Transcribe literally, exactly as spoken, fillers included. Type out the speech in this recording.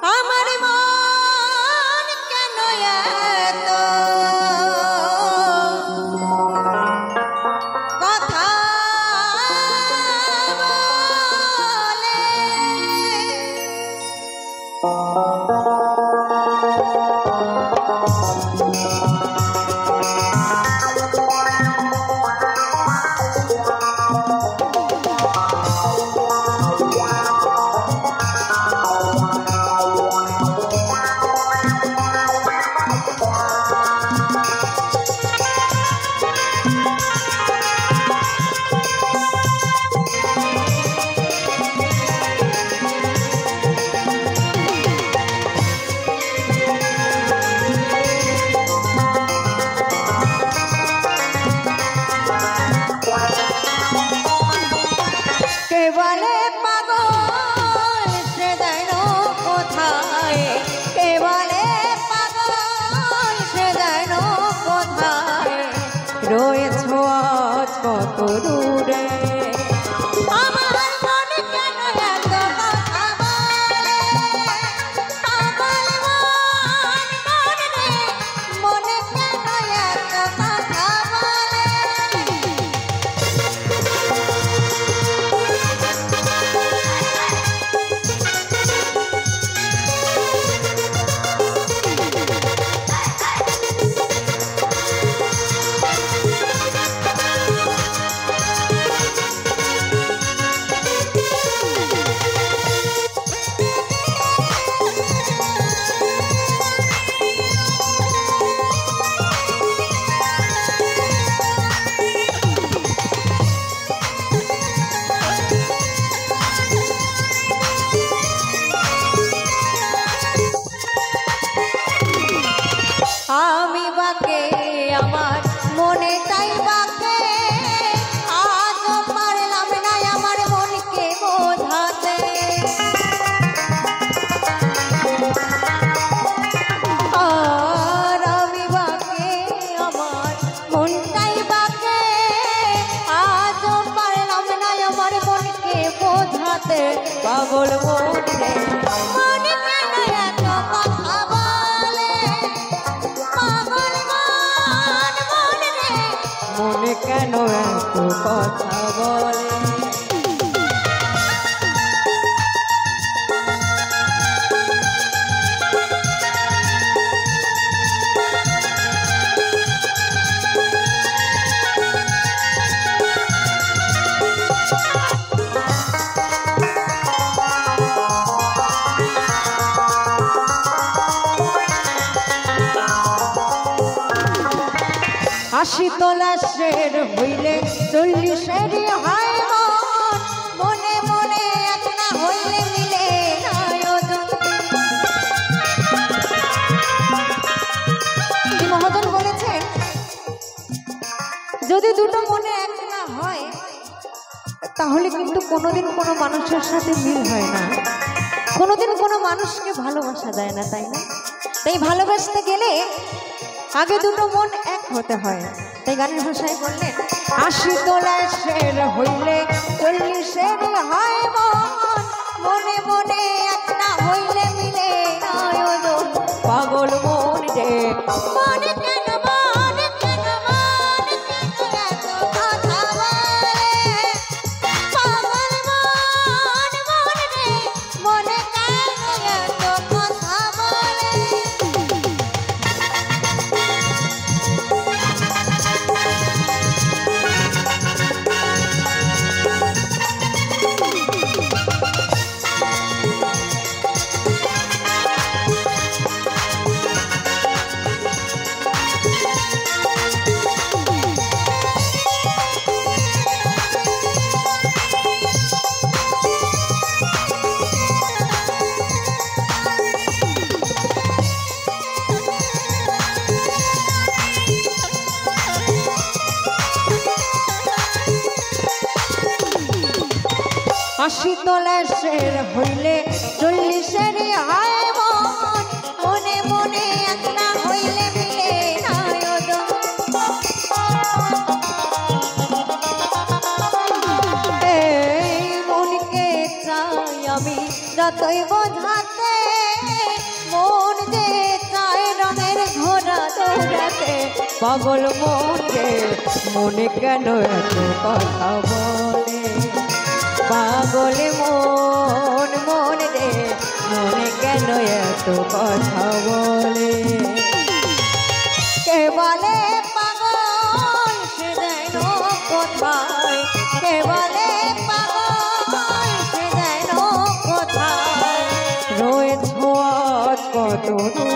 আমার মন কেন এত কথা বলে রয়েছো আজ কত দূরে আমার মন কেন এত কথা বলে পাগল মন মন রে মনে কেন এত কথা বলে আমি বাকে আমার মনেটাই বাকে আজও পারলাম না আমার মনকে বোঝাতে আর আমি বাকে আমার মনটাই বাকে আজও পারলাম না আমার মনকে বোঝাতে পাগল মনে মনে কেন এত কথা বলে মনে কেন এত কথা বলে আশি তলাশের হইলে চল্লিশের হয় মন মনে মনে এক না হইলে মিলে মহাজন বলেছেন যদি দুটো মনে এক না হয় তাহলে কিন্তু কোনোদিন কোনো মানুষের সাথে মিল হয় না, কোনোদিন কোনো মানুষকে ভালোবাসা যায় না, তাই না? তাই ভালোবাসতে গেলে আগে দুটো মন এক হতে হয়। তাই গানের ভাষায় বললেন আশি তলাশের হইলে চল্লিশের হয় মন মনে মনে এক না হইলে মিলে আয়োজন পাগল মন রে মনে কেন মনে কেন মনে কেন এত কথা বলে পাগল মন মন রে মনে কেন এত কথা বলে আশি তলাশের হইলে চল্লিশের হয় মন মনে মনে এক না হইলে মিলে আয়োজন এই মনকে চাই আমি যতই বোঝাতে মন যে চায় রঙের ঘোড়া দৌড়াতে পাগল মন রে মনে কেন এত কথা বলে পাগল মন মন রে মনে কেন এত কথা বলে কে বলে পাগল সে যেন কোথায় কে বলে পাগল সে যেন কোথায় রয়েছ আজ কত